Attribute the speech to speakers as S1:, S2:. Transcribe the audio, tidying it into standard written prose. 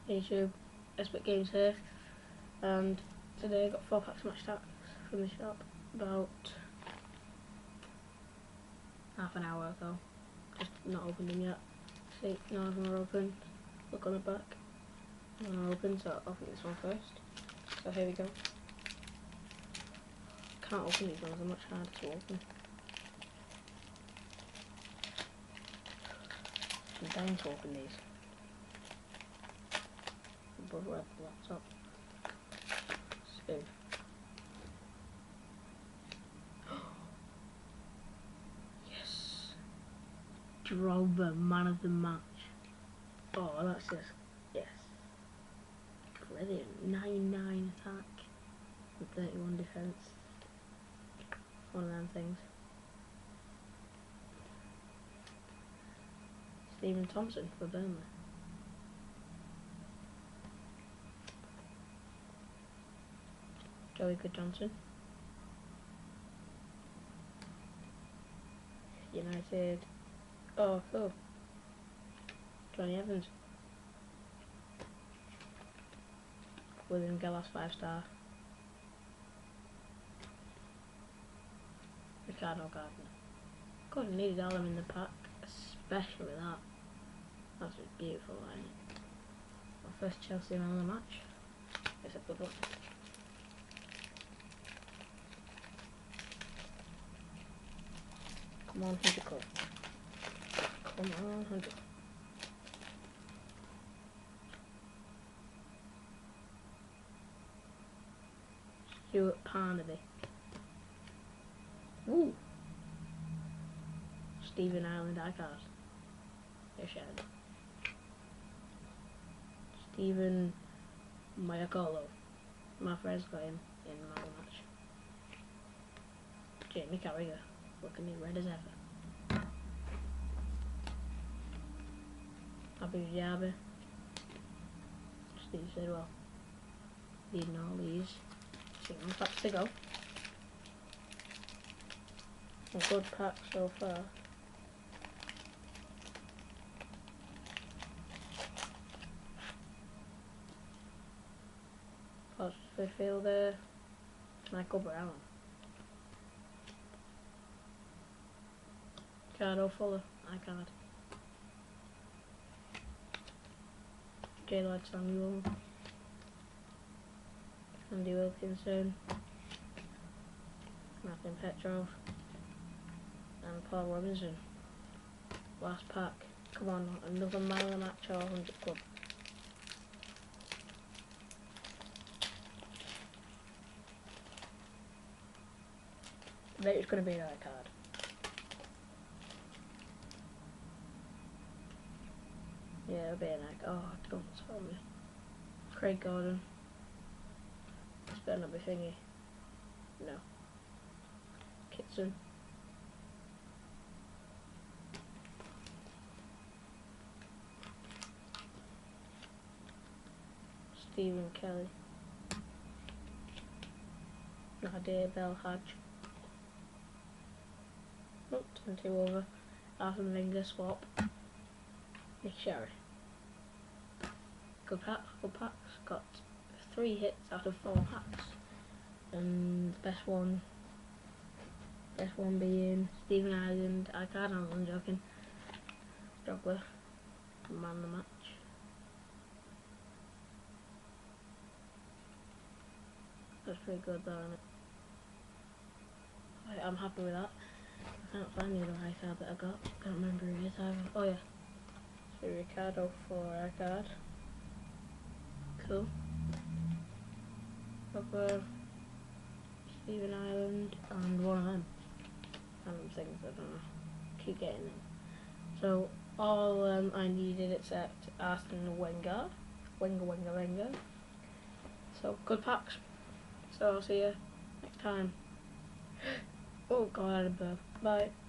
S1: YouTube, Expert Games here, and today I got 4 packs of Match Attax from the shop, about half an hour ago. Just not opened them yet. See, none of them are open. Look on the back, none are open, so I'll open this one first. So here we go. Can't open these ones, they're much harder to open. I'm dying to open these. But we'll have the laptop. So. Yes! Drover, man of the match. Oh, that's just, yes. Brilliant. 99 attack with 31 defense. One of them things. Stephen Thompson for Burnley. Joey Good Johnson. United. Oh, cool. Johnny Evans. William Gallas 5-star. Ricardo Gardner. God, I needed all them in the pack, especially that. That's just beautiful, isn't it? My first Chelsea man of the match. It's a good one. Come on, 100 club. Come on, 100. Stuart Parnaby. Woo! Stephen Ireland iCard. They're shared. Stephen Mayakolo. My friend's got him in my match. Jamie Carragher. Looking as red as ever. Abu Dhabi. Steve said, well, needing all these. 6 packs to go. A good pack so far. Post midfielder, Michael Brown. Cardo Fuller, iCard. J-Lad Samuel. Andy Wilkinson. Martin Petrov. And Paul Robinson. Last pack. Come on, another man of the match or 100 club. I bet it's going to be another card. Yeah, it'll be an egg. Oh, don't tell me. Craig Gordon. This better not be thingy. No. Kitson. Stephen Kelly. Nadir Belhaj. Oh, 22 over. Arsene Wenger swap. Nick Sherry. Good packs, good packs. Got 3 hits out of 4 packs. And the best one being Stephen Ireland. I'm joking. Drogba. Man of the match. That's pretty good though, isn't it? I'm happy with that. I can't find the other iCard that I got. Can't remember who it is either. Oh yeah. So Ricardo for iCard. Cool. Drogba, Stephen Ireland, and one of them. Random things, I don't know. Keep getting them. So all I needed except Arsene Wenger. Wenger. So good packs. So I'll see you next time. Oh god, I had a burp. Bye.